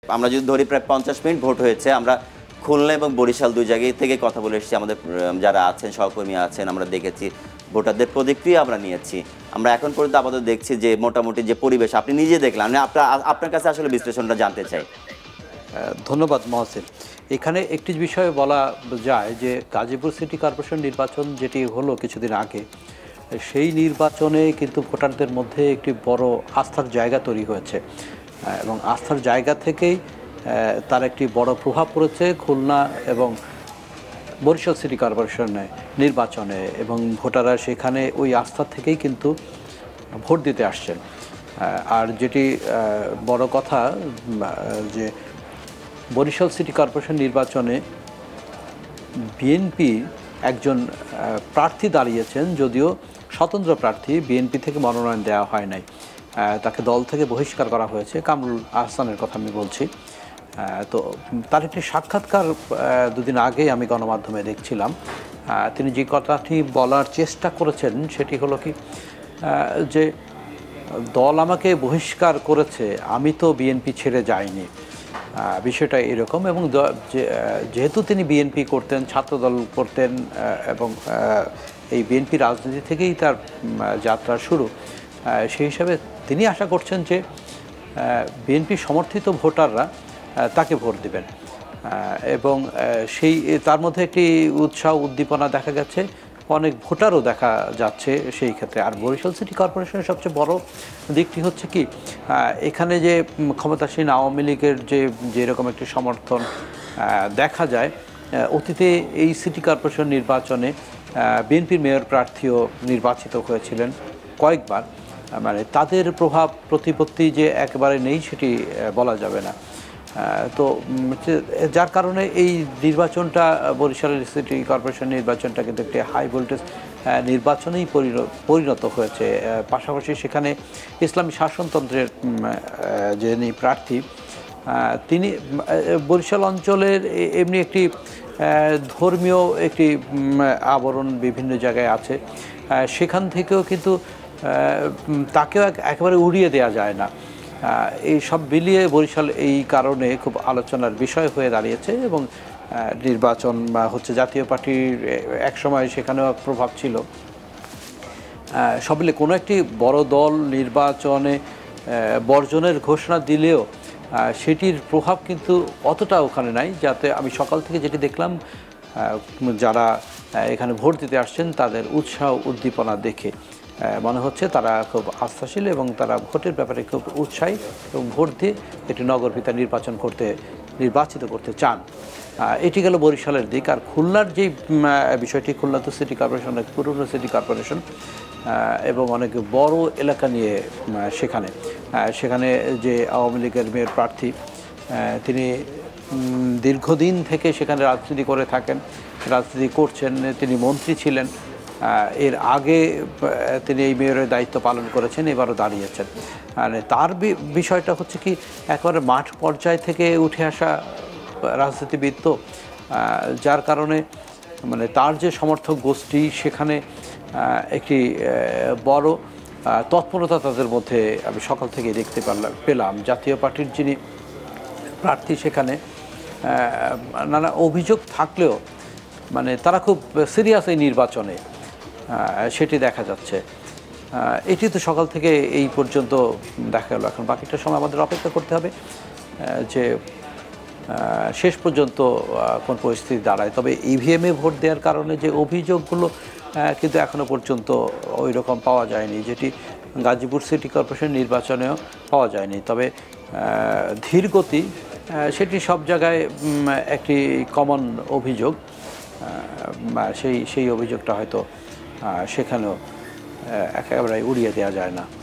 আমরা যদি ধরি প্রায় 50 মিনিট ভোট হয়েছে। আমরা খুলনা এবং বরিশাল দুই জায়গায় থেকে কথা বলে এসেছি, আমাদের যারা আছেন সহকর্মী আছেন, আমরা দেখেছি ভোটারদের প্রতিক্রিয়া আমরা নিয়েছি। আমরা এখন পর্যন্ত আপাতত দেখছি যে মোটামুটি যে পরিবেশ আপনি নিজে দেখলেন, আমি আপনার কাছে আসলে বিশ্লেষণটা জানতে চাই। ধন্যবাদ মহসিন। এখানে একটি বিষয় বলা যায় যে গাজীপুর সিটি কর্পোরেশন নির্বাচন যেটি হলো কিছুদিন আগে, সেই নির্বাচনে কিন্তু ভোটারদের মধ্যে একটি বড় আস্থার জায়গা তৈরি হয়েছে এবং আস্থার জায়গা থেকেই তার একটি বড় প্রভাব পড়েছে খুলনা এবং বরিশাল সিটি কর্পোরেশনে নির্বাচনে, এবং ভোটাররা সেখানে ওই আস্থা থেকেই কিন্তু ভোট দিতে আসছেন। আর যেটি বড় কথা যে বরিশাল সিটি কর্পোরেশন নির্বাচনে বিএনপি একজন প্রার্থী দাঁড়িয়েছেন, যদিও স্বতন্ত্র প্রার্থী, বিএনপি থেকে মনোনয়ন দেওয়া হয় নাই, তাকে দল থেকে বহিষ্কার করা হয়েছে। কামরুল আহসানের কথা আমি বলছি। তো তার একটি সাক্ষাৎকার দুদিন আগে আমি গণমাধ্যমে দেখছিলাম। তিনি যে কথাটি বলার চেষ্টা করেছেন সেটি হলো কি যে দল আমাকে বহিষ্কার করেছে, আমি তো বিএনপি ছেড়ে যাইনি, বিষয়টা এরকম। এবং যেহেতু তিনি বিএনপি করতেন, ছাত্রদল করতেন এবং এই বিএনপি রাজনীতি থেকেই তার যাত্রা শুরু, সেই হিসাবে তিনি আশা করছেন যে বিএনপি সমর্থিত ভোটাররা তাকে ভোট দেবেন এবং সেই তার মধ্যে একটি উৎসাহ উদ্দীপনা দেখা গেছে, অনেক ভোটারও দেখা যাচ্ছে সেই ক্ষেত্রে। আর বরিশাল সিটি কর্পোরেশনের সবচেয়ে বড় দিকটি হচ্ছে কি, এখানে যে ক্ষমতাসীন আওয়ামী লীগের যেরকম একটি সমর্থন দেখা যায়, অতীতে এই সিটি কর্পোরেশন নির্বাচনে বিএনপির মেয়র প্রার্থীও নির্বাচিত হয়েছিলেন কয়েকবার, মানে তাদের প্রভাব প্রতিপত্তি যে একেবারে নেই সেটি বলা যাবে না। তো যার কারণে এই নির্বাচনটা, বরিশালের সিটি কর্পোরেশন নির্বাচনটা কিন্তু একটি হাই ভোল্টেজ নির্বাচনেই পরিণত হয়েছে। পাশাপাশি সেখানে ইসলামী শাসনতন্ত্রের যিনি প্রার্থী, তিনি বরিশাল অঞ্চলের এমনি একটি ধর্মীয় একটি আবরণ বিভিন্ন জায়গায় আছে, সেখান থেকেও কিন্তু তাকেও একেবারে উড়িয়ে দেওয়া যায় না। এই সব মিলিয়ে বরিশাল এই কারণে খুব আলোচনার বিষয় হয়ে দাঁড়িয়েছে এবং নির্বাচন হচ্ছে, জাতীয় পার্টির একসময় সেখানেও প্রভাব ছিল। সব মিলে কোনো একটি বড় দল নির্বাচনে বর্জনের ঘোষণা দিলেও সেটির প্রভাব কিন্তু অতটা ওখানে নাই। যাতে আমি সকাল থেকে যেটি দেখলাম, যারা এখানে ভোট দিতে আসছেন তাদের উৎসাহ উদ্দীপনা দেখে মনে হচ্ছে তারা খুব আস্থাশীল এবং তারা ভোটের ব্যাপারে খুব উৎসাহী এবং ভোট দিয়ে একটি নগরপিতা নির্বাচিত করতে চান। এটি গেল বরিশালের দিক। আর খুলনার যে বিষয়টি, খুলনা তো সিটি কর্পোরেশন, অনেক পুরনো সিটি কর্পোরেশন এবং অনেক বড় এলাকা নিয়ে সেখানে যে আওয়ামী লীগের মেয়র প্রার্থী, তিনি দীর্ঘদিন থেকে সেখানে রাজনীতি করে থাকেন, রাজনীতি করছেন, তিনি মন্ত্রী ছিলেন, এর আগে তিনি এই মেয়রের দায়িত্ব পালন করেছেন, এবারও দাঁড়িয়েছেন। মানে তার বিষয়টা হচ্ছে কি, একেবারে মাঠ পর্যায় থেকে উঠে আসা রাজনীতিবিদ, তো যার কারণে মানে তার যে সমর্থক গোষ্ঠী, সেখানে একটি বড় তৎপরতা তাদের মধ্যে আমি সকাল থেকে দেখতে পেলাম। জাতীয় পার্টির যিনি প্রার্থী, সেখানে নানা অভিযোগ থাকলেও মানে তারা খুব সিরিয়াস এই নির্বাচনে, সেটি দেখা যাচ্ছে। এটি তো সকাল থেকে এই পর্যন্ত দেখা গেল। এখন বাকিটা সময় আমাদের অপেক্ষা করতে হবে যে শেষ পর্যন্ত কোন পরিস্থিতি দাঁড়ায়। তবে ইভিএমে ভোট দেওয়ার কারণে যে অভিযোগগুলো কিন্তু এখনও পর্যন্ত ওই রকম পাওয়া যায়নি, যেটি গাজীপুর সিটি কর্পোরেশন নির্বাচনেও পাওয়া যায়নি। তবে ধীর গতি, সেটি সব জায়গায় একটি কমন অভিযোগ। সেই অভিযোগটা হয়তো সেখানেও একেবারে উড়িয়ে দেওয়া যায় না।